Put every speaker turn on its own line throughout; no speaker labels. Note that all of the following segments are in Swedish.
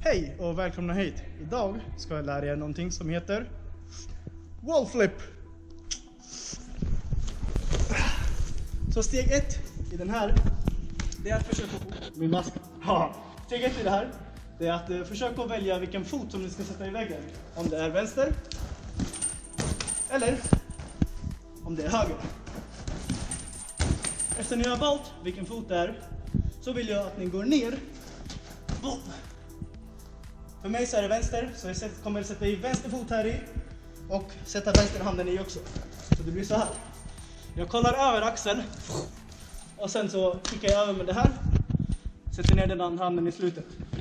Hej och välkomna hit. Idag ska jag lära er någonting som heter wall flip. Så steg 1 i den här, det är att försöka få min mask. Steg 1 i det här, det är att försöka välja vilken fot som ni ska sätta i väggen. Om det är vänster eller om det är höger. Efter ni har valt vilken fot det är så vill jag att ni går ner. Boom. För mig så är det vänster, så jag kommer att sätta i vänster fot här i och sätta vänster handen i också. Så det blir så här. Jag kollar över axeln och sen så kickar jag över med det här. Sätter ner den andra handen i slutet.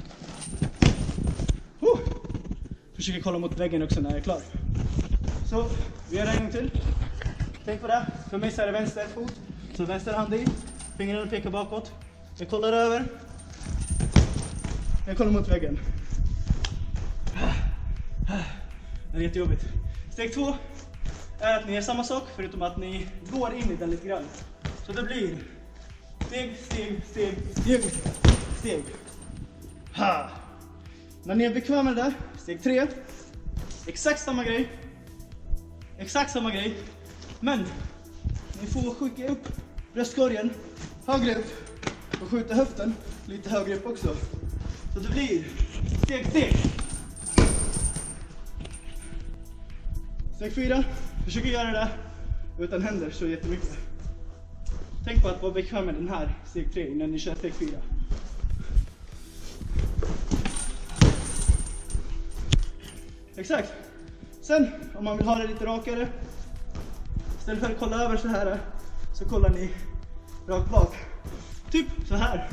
Försöker kolla mot väggen också när jag är klar. Så vi gör det en gång till. Tänk på det. För mig så är det vänster fot. Så vänster hand i. Fingrarna pekar bakåt. Jag kollar över. Jag kollar mot väggen. Det är jättejobbigt. Steg 2 är att ni gör samma sak förutom att ni går in i den lite grann. Så det blir steg, steg, steg, steg, steg. När ni är bekväma med det där, steg 3. Exakt samma grej. Exakt samma grej. Men ni får skicka upp bröstkorgen högre upp och skjuta höften lite högre upp också. Så det blir steg, steg. Steg 4. Försök göra det utan händer så jättemycket. Tänk på att vara bekväm med den här steg 3 innan ni kör steg 4. Exakt. Sen om man vill ha det lite rakare, istället för att kolla över så här, så kollar ni rakt bak. Typ så här.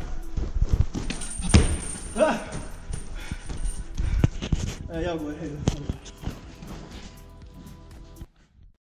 Jag går hej.